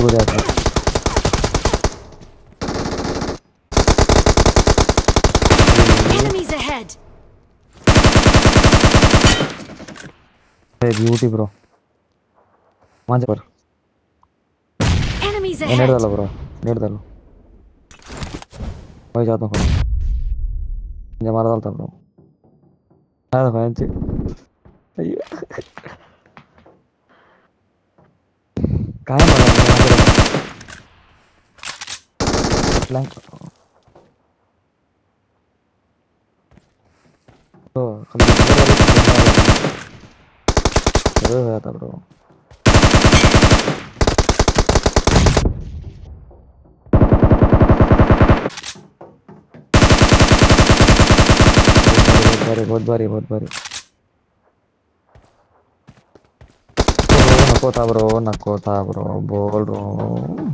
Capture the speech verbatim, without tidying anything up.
बढ़िया था। Enemies ahead. Beauty bro वहां पर Enemies नेट ahead. डालो ब्रो नेट डालो वही जाता हूँ मुझे मारा डालता ब्रो आया था फैन से कहाँ है फ्लैंक तो खाली हो जाता ब्रो बहुत भारी बहुत भारी नको था ब्रो नको था ब्रो बोल रहा हूँ